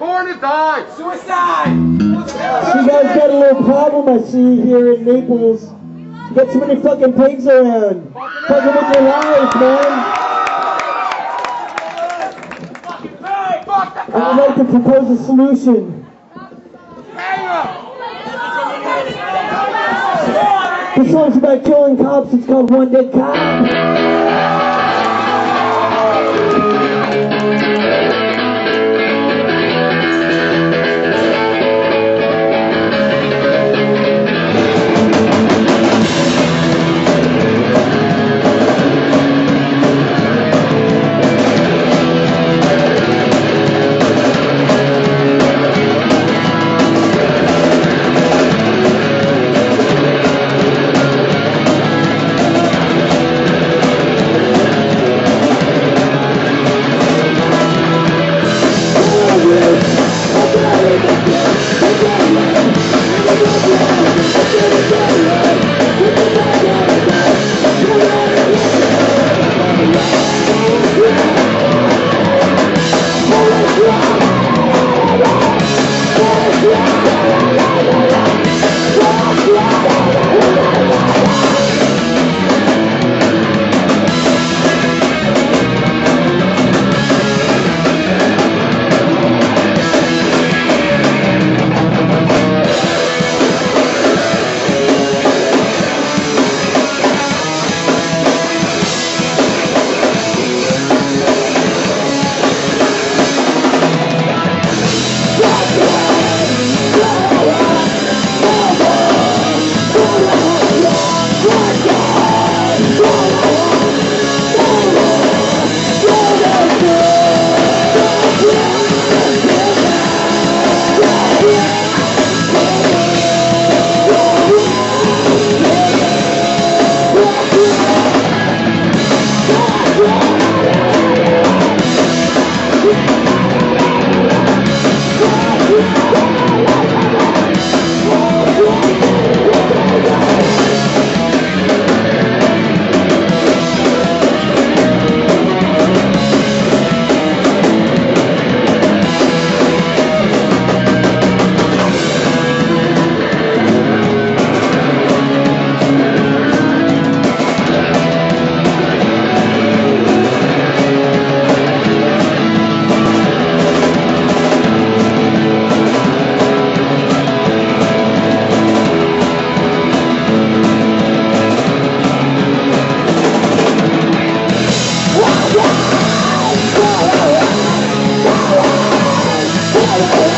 Born to die. Suicide. So you guys got a little problem I see here in Naples. You got too many fucking pigs around. Fucking with your life, man. I would like to propose a solution. The song's about killing cops. It's called One Dead Cop. Yeah.